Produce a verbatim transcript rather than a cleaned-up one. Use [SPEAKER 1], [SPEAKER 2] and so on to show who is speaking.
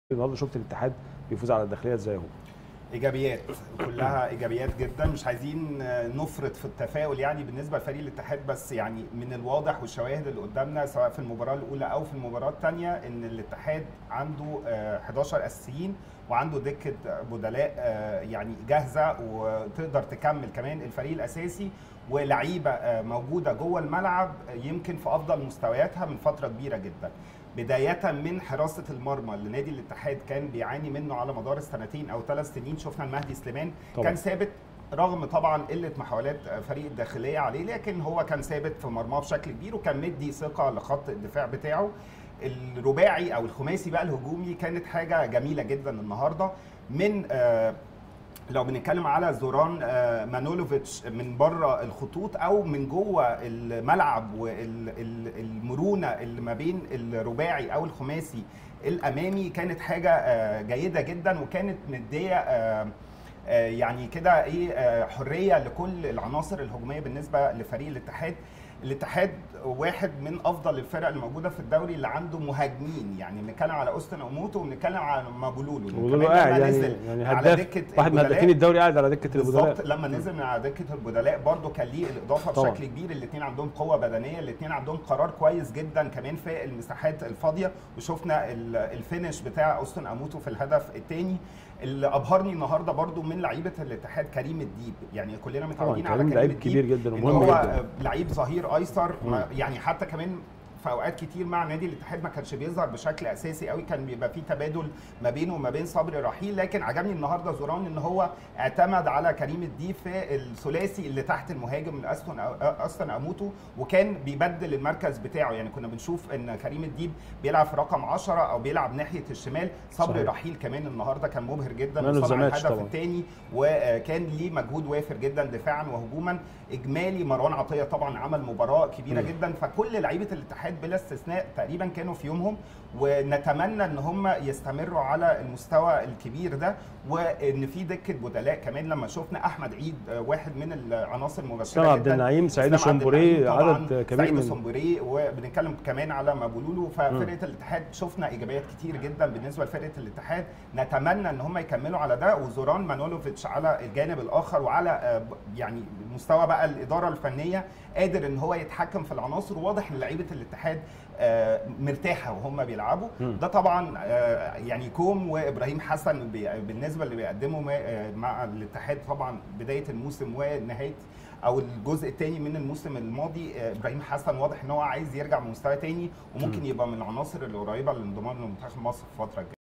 [SPEAKER 1] النهارده شفت الاتحاد بيفوز على الداخليه ازاي اهو؟
[SPEAKER 2] ايجابيات كلها ايجابيات جدا، مش عايزين نفرط في التفاؤل يعني بالنسبه لفريق الاتحاد، بس يعني من الواضح والشواهد اللي قدامنا سواء في المباراه الاولى او في المباراه الثانيه ان الاتحاد عنده حداشر اساسيين وعنده دكه بدلاء يعني جاهزه وتقدر تكمل كمان الفريق الاساسي، ولعيبه موجوده جوه الملعب يمكن في افضل مستوياتها من فتره كبيره جدا. بداية من حراسة المرمى اللي نادي الاتحاد كان بيعاني منه على مدار السنتين أو ثلاث سنين، شفنا المهدي سليمان طبعا. كان ثابت رغم طبعا قلة محاولات فريق الداخلية عليه، لكن هو كان ثابت في مرماه بشكل كبير وكان مدي ثقة لخط الدفاع بتاعه. الرباعي أو الخماسي بقى الهجومي كانت حاجة جميلة جدا النهاردة من آه لو بنتكلم على زوران مانولوفيتش من بره الخطوط او من جوه الملعب والمرونه اللي ما بين الرباعي او الخماسي الامامي كانت حاجه جيده جدا، وكانت مديه يعني كده ايه حريه لكل العناصر الهجوميه بالنسبه لفريق الاتحاد. الاتحاد واحد من افضل الفرق الموجوده في الدوري اللي عنده مهاجمين، يعني بنتكلم على اوستن اوموتو وبنتكلم على مابولولو
[SPEAKER 1] كمان قاعد يعني,
[SPEAKER 2] نزل
[SPEAKER 1] يعني
[SPEAKER 2] على دكه
[SPEAKER 1] واحد من هدافين الدوري قاعد على دكه البدلاء
[SPEAKER 2] بالظبط. لما نزل من على دكه البدلاء برده كان ليه الاضافه طبعا بشكل كبير. الاثنين عندهم قوه بدنيه، الاثنين عندهم قرار كويس جدا كمان في المساحات الفاضيه، وشفنا الفينش بتاع اوستن اوموتو في الهدف الثاني. اللي ابهرني النهارده برده من لعيبه الاتحاد كريم الديب، يعني كلنا متعودين على كريم
[SPEAKER 1] لعيب
[SPEAKER 2] الديب
[SPEAKER 1] كبير جدا ومهم
[SPEAKER 2] هو
[SPEAKER 1] جدا،
[SPEAKER 2] لعيب ظهير ايسر، يعني حتى كمان في اوقات كتير مع نادي الاتحاد ما كانش بيظهر بشكل اساسي قوي، كان بيبقى فيه تبادل ما بينه وما بين صبري رحيل، لكن عجبني النهارده زوران ان هو اعتمد على كريم الديب في الثلاثي اللي تحت المهاجم من استون استون اوموتو، وكان بيبدل المركز بتاعه. يعني كنا بنشوف ان كريم الديب بيلعب في رقم عشرة او بيلعب ناحيه الشمال. صبري صحيح. رحيل كمان النهارده كان مبهر جدا وصنع الهدف الثاني، وكان ليه مجهود وافر جدا دفاعا وهجوما. اجمالي مروان عطيه طبعا عمل مباراه كبيره م. جدا، فكل لعيبه الاتحاد بلا استثناء تقريبا كانوا في يومهم، ونتمنى ان هم يستمروا على المستوى الكبير ده، وان في دكه بدلاء كمان. لما شفنا احمد عيد واحد من العناصر المبشره جدا،
[SPEAKER 1] عبد النعيم، سعيد سومبوري، عدد كبير
[SPEAKER 2] من سومبوري، وبنتكلم كمان على مابولولو. ففرقه الاتحاد شفنا ايجابيات كتير جدا بالنسبه لفرقه الاتحاد، نتمنى ان هم يكملوا على ده. وزوران مانولوفيتش على الجانب الاخر وعلى يعني مستوى بقى الاداره الفنيه قادر ان هو يتحكم في العناصر، وواضح ان لعيبه الاتحاد مرتاحه وهم بيلعبوا. ده طبعا يعني كوم وابراهيم حسن بالنسبه اللي بيقدموا مع الاتحاد طبعا بدايه الموسم ونهايه او الجزء الثاني من الموسم الماضي. ابراهيم حسن واضح ان هو عايز يرجع بمستوى ثاني، وممكن يبقى من العناصر اللي قريبه للانضمام لمنتخب مصر في الفتره الجايه.